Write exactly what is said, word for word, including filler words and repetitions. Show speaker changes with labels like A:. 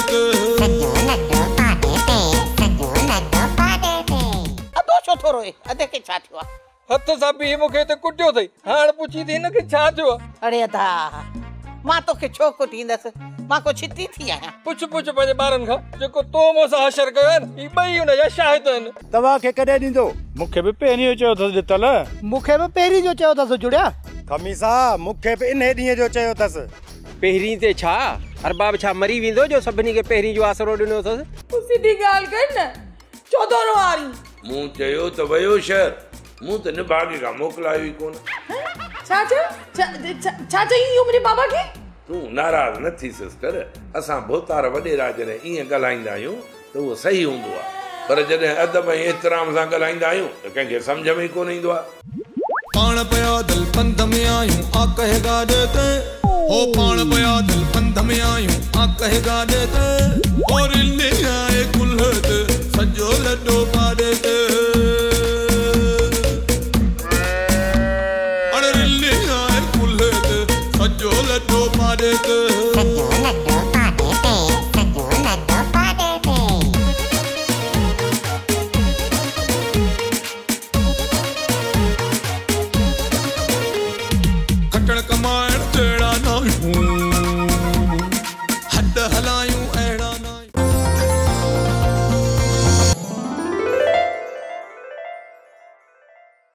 A: देते
B: अदो छो थो रोए अदे के छा थियो
C: हथ सां बि मूंखे त कुटियो अथई हाणे पुछी थी न कि छा थियो
B: अरे अदा मां तोखे छो कुटींदसि मां को छिती थी आहियां
C: पुछ पुछ पंहिंजे ॿारनि खां जेको तो मूंसां हशर कयो आहे न ही ॿई हुनजा शाहिद आहिनि
D: तव्हांखे कॾहिं ॾींदो मूंखे बि पहिरीं चयो अथसि ॾितल
E: मूंखे बि पहिरीं जो चयो अथसि जुड़िया
D: खमीसा मूंखे बि इन ॾींहं जो चयो अथसि
F: पहिरीं ते छा अरबाब छा मरी वेंदो जो सभिनी खे पहिरीं जो आसरो ॾिनो अथसि
G: सिधी ॻाल्हि कर न चोदोरो वारी
H: मूं चयो त वियो शहर मूं त निभागे खां मोकिलायो ई कोन
G: छा छा छा चई इहो मुंहिंजे बाबा खे
H: तूं नाराज़ न थी सिस्टर असां भोतार वॾे राज ने ईअं ॻाल्हाईंदा आहियूं त उहो सही हूंदो आहे पर जॾहिं अदब ऐं एतिराम सां ॻाल्हाईंदा आहियूं त कंहिंखे सम्झ में ई कोन ईंदो आहे
A: पाण पिया दिल पंध में आयूं आ कहेगा देते हो पाण पिया दिल पंध में आयूं आ कहेगा देते और